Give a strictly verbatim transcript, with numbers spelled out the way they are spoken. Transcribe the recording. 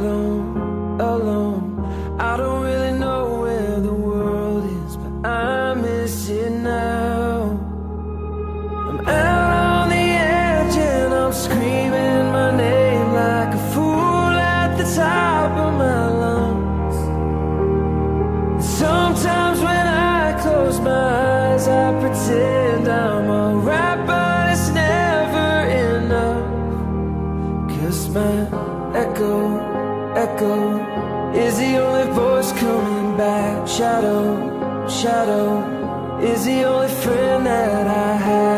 alone, alone. I don't really know where the world is, but I miss it now. I'm out on the edge and I'm screaming my name like a fool at the top of my lungs. Sometimes when I close my eyes, I pretend I'm alright, but it's never enough. 'Cause my echo, echo is the only voice coming back. Shadow, shadow is the only friend that I have.